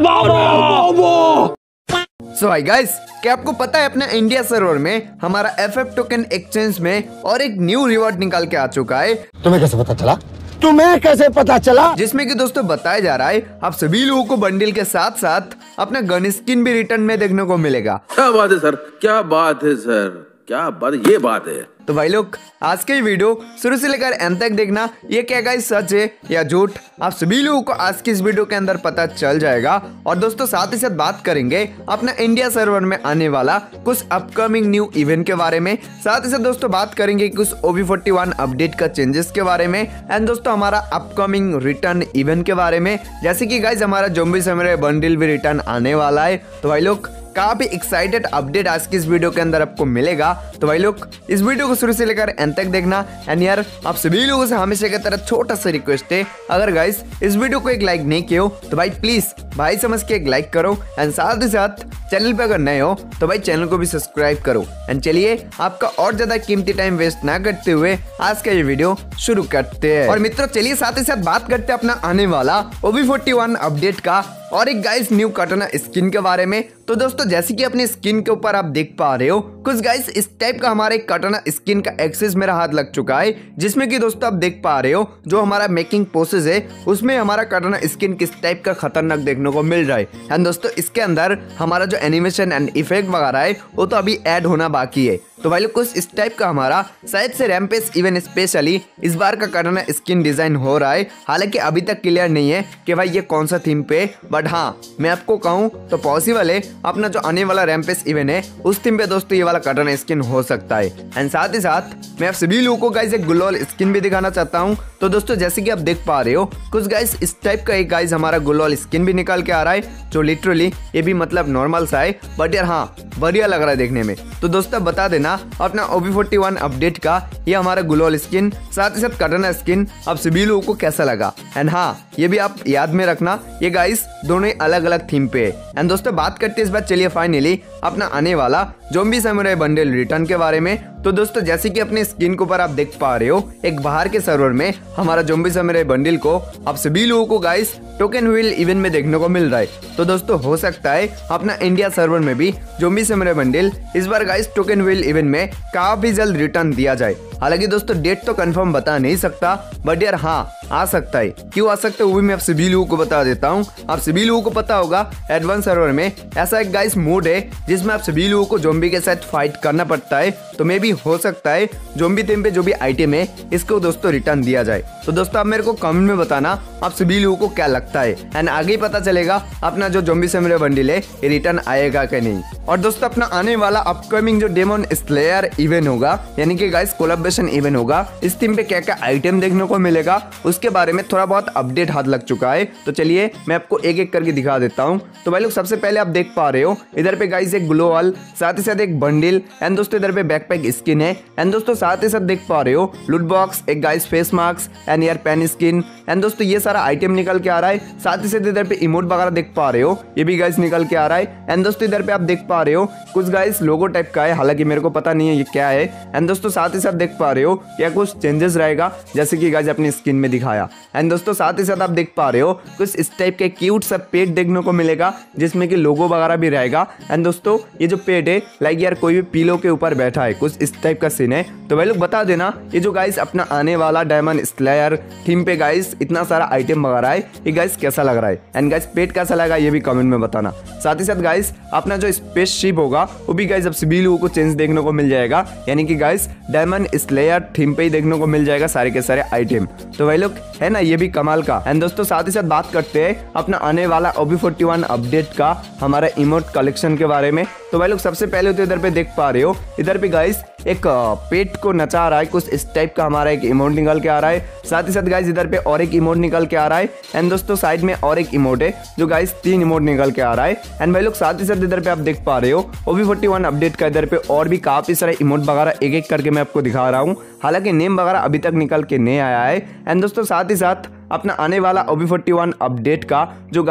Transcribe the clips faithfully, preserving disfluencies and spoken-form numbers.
सो hi guys, क्या आपको पता है अपने इंडिया सर्वर में हमारा एफ एफ टोकन एक्सचेंज में और एक न्यू रिवॉर्ड निकाल के आ चुका है। तुम्हें कैसे पता चला? तुम्हें कैसे पता चला? जिसमें कि दोस्तों बताया जा रहा है आप सभी लोगों को बंडल के साथ साथ अपना गन स्किन भी रिटर्न में देखने को मिलेगा। क्या बात है सर, क्या बात है सर, क्या बात, ये बात है। तो भाई लोग आज के वीडियो शुरू से लेकर एंड तक देखना, ये क्या गाइस सच है या झूठ, आप सभी लोगों को आज की इस वीडियो के अंदर पता चल जाएगा। और दोस्तों साथ ही साथ बात करेंगे अपना इंडिया सर्वर में आने वाला कुछ अपकमिंग न्यू इवेंट के बारे में। साथ ही साथ दोस्तों बात करेंगे कुछ O B forty one update का चेंजेस के बारे में एंड दोस्तों हमारा अपकमिंग रिटर्न इवेंट के बारे में, जैसे कि गाइस हमारा ज़ॉम्बी सैमुराई बंडल भी रिटर्न आने वाला है। तो भाई लोग काफी एक्साइटेड अपडेट आज की इस वीडियो के अंदर आपको मिलेगा। तो भाई लोग इस वीडियो को शुरू से लेकर एंड तक देखना। एंड यार आप सभी लोगों से हमेशा की तरह छोटा सा रिक्वेस्ट है, अगर गाइस इस वीडियो को एक लाइक नहीं किया हो तो भाई प्लीज भाई समझ के एक लाइक करो एंड साथ ही साथ चैनल पे अगर नए हो तो भाई चैनल को भी सब्सक्राइब करो। एंड चलिए आपका और ज्यादा कीमती टाइम वेस्ट ना करते हुए आज का ये वीडियो शुरू करते हैं। और मित्रों चलिए साथ ही साथ बात करते हैं अपना आने वाला O B forty one update का और एक गाइस न्यू कटाना स्किन के बारे में। तो दोस्तों जैसे कि अपनी स्किन के ऊपर आप देख पा रहे हो कुछ गाइस इस टाइप का हमारे कटाना स्किन का एक्सेस मेरा हाथ लग चुका है, जिसमें कि दोस्तों आप देख पा रहे हो जो हमारा मेकिंग प्रोसेस है उसमें हमारा कटाना स्किन किस टाइप का खतरनाक देखने को मिल रहा है। एंड दोस्तों इसके अंदर हमारा जो एनिमेशन एंड इफेक्ट वगैरह है वो तो अभी ऐड होना बाकी है। तो भाई लोग कुछ इस टाइप का हमारा शायद से रैम्पेज इवेंट स्पेशली इस बार का कटाना स्किन डिजाइन हो रहा है। हालांकि अभी तक क्लियर नहीं है कि भाई ये कौन सा थीम पे, बट हाँ मैं आपको कहूँ तो पॉसिबल है अपना जो आने वाला रैम्पेज इवेंट है उस थीम पे दोस्तों ये वाला कटाना स्किन हो सकता है। एंड साथ ही साथ मैं आप सभी लोगों को गाइस एक गुलाल स्किन भी दिखाना चाहता हूँ। तो दोस्तों जैसे कि आप देख पा रहे हो कुछ गाइस इस टाइप का एक गाइस हमारा गुलाल स्किन भी निकल के आ रहा है, जो लिटरली ये भी मतलब नॉर्मल सा है बट यार हाँ बढ़िया लग रहा है देखने में। तो दोस्तों बता देना अपना O B forty one update का ये हमारा गुलाल स्किन साथ ही साथ कटाना स्किन आप सभी लोगों को कैसा लगा। एंड हाँ ये भी आप याद में रखना ये गाइस दोनों ही अलग अलग थीम पे है। एंड दोस्तों बात करते हैं इस बार चलिए फाइनली अपना आने वाला ज़ॉम्बी सैमुराई बंडल रिटर्न के बारे में। तो दोस्तों जैसे कि अपने स्क्रीन के ऊपर आप देख पा रहे हो एक बाहर के सर्वर में हमारा ज़ॉम्बी सैमुराई बंडल को आप सभी लोगों को गाइस टोकन व्हील इवेंट में देखने को मिल रहा है। तो दोस्तों हो सकता है अपना इंडिया सर्वर में भी ज़ॉम्बी सैमुराई बंडल इस बार गाइस टोकन व्हील इवेंट में काफी जल्द रिटर्न दिया जाए। हालांकि दोस्तों डेट तो कंफर्म बता नहीं सकता बट यार हाँ आ सकता है। क्यों आ सकता है वो भी मैं आप सभी लोगों को बता देता हूँ। आप सभी लोगों को पता होगा एडवांस सर्वर में ऐसा एक गाइस मोड है जिसमें आप सभी लोगों को ज़ॉम्बी के साथ फाइट करना पड़ता है। तो मे भी हो सकता है ज़ॉम्बी थीम पे जो भी आइटम है इसको दोस्तों रिटर्न दिया जाए। तो दोस्तों आप मेरे को कमेंट में बताना आप सभी लोगों को क्या लगता है एंड आगे ही पता चलेगा अपना जो ज़ॉम्बी सैमुराई बंडल है ये रिटर्न आएगा कि नहीं। और दोस्तों अपना आने वाला अपकमिंग जो डेमन स्लेयर इवेंट होगा यानी कि गाइस कोलैबोरेशन इवेंट होगा, इस थीम पे क्या क्या आइटम देखने को मिलेगा उसके बारे में थोड़ा बहुत अपडेट हाथ लग चुका है। तो चलिए मैं आपको एक एक करके दिखा देता हूँ। तो भाई लोग सबसे पहले आप देख पा रहे हो इधर पे गाइस एक ग्लोवल साथ ही साथ एक बंडल एंड दोस्तों इधर पे बैकपैक स्किन है एंड दोस्तों साथ ही साथ देख पा रहे हो लूट बॉक्स, एक guys face mask and air pen skin and दोस्तों ये सारा आइटम निकल के आ रहा है। साथ ही साथ इधर पे इमोट वगैरह देख पा रहे हो ये भी गाइस निकल के आ रहा है। एंड दोस्तों इधर पे आप देख पा रहे हो कुछ गाइस लोगो टाइप का है, हालांकि मेरे को पता नहीं है ये क्या है। एंड दोस्तों साथ ही साथ देख पा रहे हो क्या कुछ चेंजेस रहेगा जैसे कि गाइस अपनी स्किन में दिखाया। एंड दोस्तों साथ ही साथ आप देख पा रहे हो कुछ इस टाइप के क्यूट सा पेट देखने को मिलेगा जिसमें कि लोगो वगैरह भी रहेगा। एंड दोस्तों ये जो पेट है लाइक यार कोई भी पिलो के ऊपर बैठा है, कुछ इस टाइप का सीन है। तो भाई लोग बता देना ये जो गाइस अपना आने वाला डायमंड स्लेयर थीम पे गाइस इतना सारा आइटम वगैरह है ये गाइस कैसा लग रहा है एंड गाइस पेट कैसा लगा ये भी कमेंट में बताना। साथ ही साथ गाइस अपना जो स्पेस शिप होगा वो भी गाइस अब सभी लोगों को चेंज देखने को मिल जाएगा, यानी कि गाइस डायमंड स्लेयर थीम पे ही देखने को मिल जाएगा सारे के सारे आइटम। तो भाई लोग है ना ये भी कमाल का। एंड दोस्तों साथ ही साथ बात करते हैं अपना आने वाला O B forty one update का हमारा इमोट कलेक्शन के बारे में। तो भाई लोग सबसे पहले तो इधर पे देख पा रहे हो इधर पे गाइस एक पेट को नचा रहा है, कुछ इस टाइप का हमारा एक इमोट निकल के आ रहा है। साथ ही साथ गाइस इधर पे और एक इमोट निकल के आ रहा है एंड दोस्तों साइड में और एक इमोट है जो गाइस तीन इमोट निकल के आ रहा है। एंड भाई लोग साथ ही साथ इधर पे आप देख पा रहे हो O B forty one update का इधर पे और भी काफी सारे इमोट वगैरह एक एक करके मैं आपको दिखा रहा हूँ, हालांकि नेम वगैरह अभी तक निकल के नहीं आया है। एंड दोस्तों साथ ही साथ अपना आने वाला O B forty one update का जो गाइस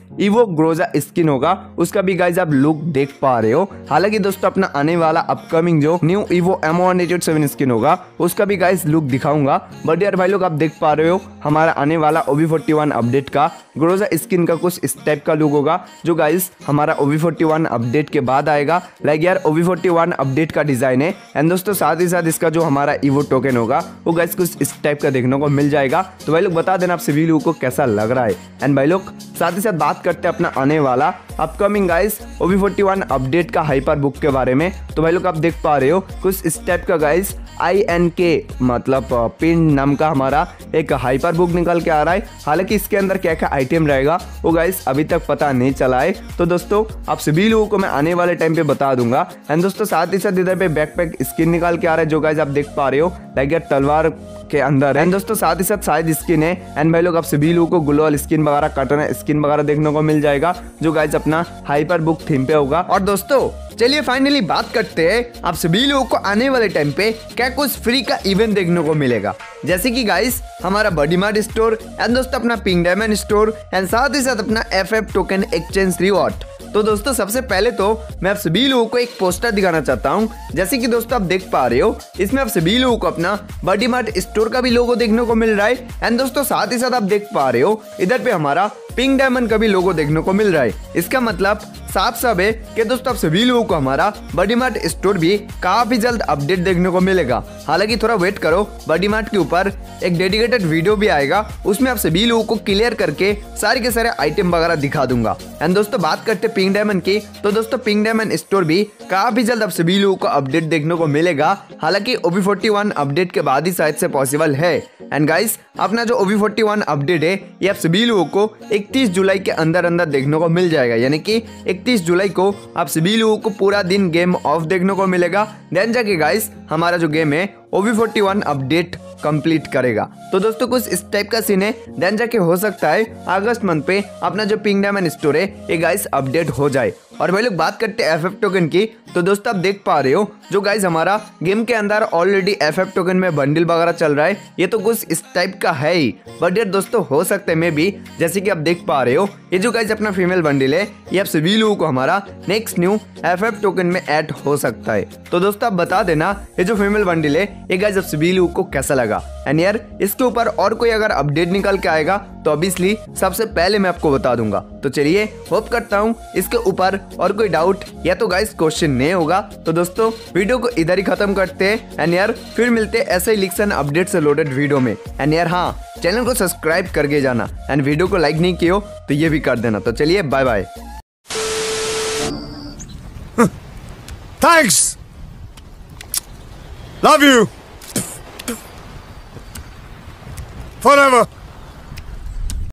ईवो ग्रोजा स्किन होगा उसका भी गाइज आप लुक देख पा रहे हो। हालांकि दोस्तों अपना आने वाला अपकमिंग जो new evo M one eight seven skin होगा उसका भी गाइज लुक दिखाऊंगा। बट यार भाई लोग आप देख पा रहे हो हमारा आने वाला O B forty one update का ग्रोजा स्किन का कुछ इस टाइप का लुक होगा जो गाइज हमारा O B forty one update के बाद आएगा। लाइक यार O B forty one update का डिजाइन है एंड दोस्तों साथ ही साथ इसका जो हमारा ईवो टोकन होगा वो गाइज कुछ इस टाइप का देखने को मिल जाएगा। तो भाई लोग बता देना आप सभी लोगों को कैसा लग रहा है। एंड भाई लोग साथ ही साथ बात करते हैं अपना आने वाला upcoming guys O B forty one update का हाइपर बुक के बारे में। तो भाई लोग आप देख पा रहे हो कुछ इस टाइप का गाइज आई एन के मतलब पिन नाम का हमारा एक हाइपर बुक निकल के आ रहा है। हालांकि इसके अंदर क्या क्या आइटम रहेगा वो गाइस अभी तक पता नहीं चला है। तो दोस्तों आप सभी लोगों को मैं आने वाले टाइम पे बता दूंगा। एंड दोस्तों साथ ही साथ इधर पे बैकपैक स्किन निकाल के आ रहा है जो गाइस आप देख पा रहे हो लाइक यार तलवार के अंदर है। एंड दोस्तों साथ ही साथ शायद स्किन है। एंड भाई लोग आप सभी लोगों को ग्लोअल स्किन वगैरह कटना स्किन वगैरह देखने को मिल जाएगा जो गाइस अपना हाइपर बुक थीम पे होगा। और दोस्तों चलिए फाइनली बात करते हैं आप सभी लोगों को आने वाले टाइम पे क्या कुछ फ्री का इवेंट देखने को मिलेगा। जैसे कि गाइस हमारा बॉडी मार्ट स्टोर एंड दोस्तों अपना पिंक डायमंड स्टोर एंड साथ ही साथ अपना F F token exchange reward. तो दोस्तों सबसे पहले तो मैं आप सभी लोगों को एक पोस्टर दिखाना चाहता हूं। जैसे कि दोस्तों आप देख पा रहे हो इसमें आप सभी लोगों को अपना बॉडी मार्ट स्टोर का भी लोगो देखने को मिल रहा है। एंड दोस्तों साथ ही साथ आप देख पा रहे हो इधर पे हमारा पिंक डायमंड का भी लोगो देखने को मिल रहा है। इसका मतलब साफ साफ है कि दोस्तों आप सभी लोगों को हमारा बॉडी मार्ट स्टोर भी काफी जल्द अपडेट देखने को मिलेगा। हालांकि थोड़ा वेट करो, बॉडी मार्ट के ऊपर एक डेडिकेटेड वीडियो भी आएगा उसमें आप सभी लोगों को क्लियर करके सारे के सारे आइटम वगैरह दिखा दूंगा। एंड दोस्तों बात करते हैं पिंक डायमंड की। तो दोस्तों पिंक डायमंड स्टोर भी काफी जल्द आप सभी लोगों को अपडेट देखने को मिलेगा। हालांकि O B forty one update के बाद ही शायद से पॉसिबल है। एंड गाइस अपना जो O B forty one update है ये आप सभी लोगों को इकतीस जुलाई के अंदर अंदर देखने को मिल जाएगा। यानी कि इकतीस जुलाई को आप सभी लोगों को पूरा दिन गेम ऑफ देखने को मिलेगा। देन जाके गाइस हमारा जो गेम है O B forty one update complete करेगा। तो दोस्तों कुछ इस टाइप का सीन है। देन जाके हो सकता है अगस्त मंथ पे अपना जो पिंक डायमंड स्टोर है ये गाइस अपडेट हो जाए। और भाई लोग बात करते हैं एफ एफ टोकन की। तो दोस्तों आप देख पा रहे हो जो गाइस हमारा गेम के अंदर ऑलरेडी एफ एफ टोकन में बंडल वगैरह चल रहा है ये तो कुछ इस टाइप का है ही। बट यार दोस्तों हो सकता है मे भी जैसे कि आप देख पा रहे हो ये जो गाइस अपना फीमेल बंडल है ये आप सभी लोगों को हमारा next new F F token में ऐड हो सकता है। तो दोस्तों आप बता देना ये जो फीमेल बंडल है ये गाइस आप सभी लोगों को कैसा लगा। एंड यार इसके ऊपर और कोई अगर अपडेट निकल के आएगा तो ऑब्वियसली सबसे पहले मैं आपको बता दूंगा। तो चलिए होप करता हूँ इसके ऊपर और कोई डाउट या तो गाइस क्वेश्चन नहीं होगा। तो दोस्तों वीडियो को इधर ही खत्म करते हैं। एंड यार फिर मिलते हैं ऐसे ही लीक्स एंड अपडेट से लोडेड वीडियो में। एंड यार हाँ चैनल को सब्सक्राइब करके जाना एंड वीडियो को लाइक नहीं किया तो ये भी कर देना। तो चलिए bye bye. Thanks. Love you. Forever.